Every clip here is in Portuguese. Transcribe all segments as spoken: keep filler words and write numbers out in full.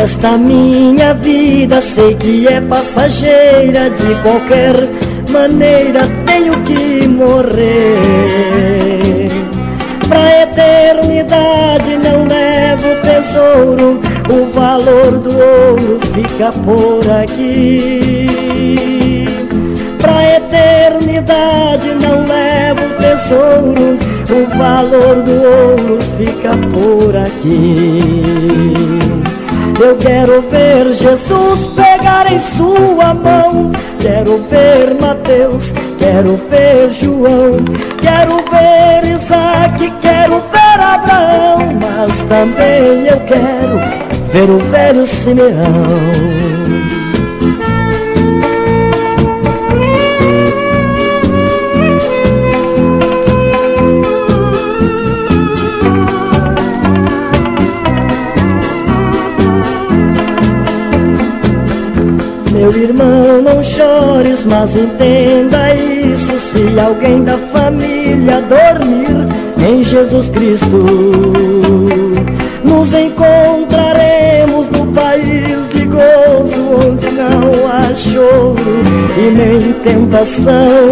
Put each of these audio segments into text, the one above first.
Esta minha vida sei que é passageira, de qualquer maneira tenho que morrer. Pra eternidade não levo tesouro, o valor do ouro fica por aqui. Pra eternidade não levo tesouro, o valor do ouro fica por aqui. Eu quero ver Jesus pegar em sua mão, quero ver Mateus, quero ver João, quero ver Isaac, quero ver Abraão, mas também eu quero ver o velho Simeão. Meu irmão, não chores, mas entenda isso: se alguém da família dormir em Jesus Cristo, nos encontraremos no país de gozo, onde não há choro e nem tentação.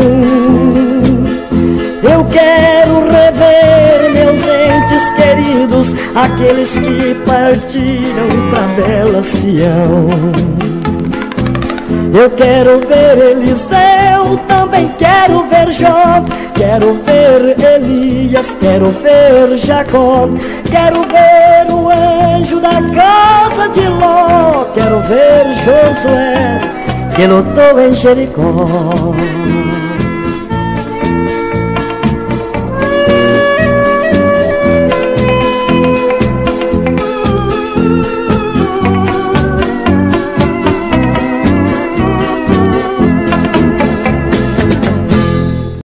Eu quero rever meus entes queridos, aqueles que partiram pra bela Sião. Eu quero ver Eliseu, também quero ver Jó, quero ver Elias, quero ver Jacó, quero ver o anjo da casa de Ló, quero ver Josué, que lutou em Jericó.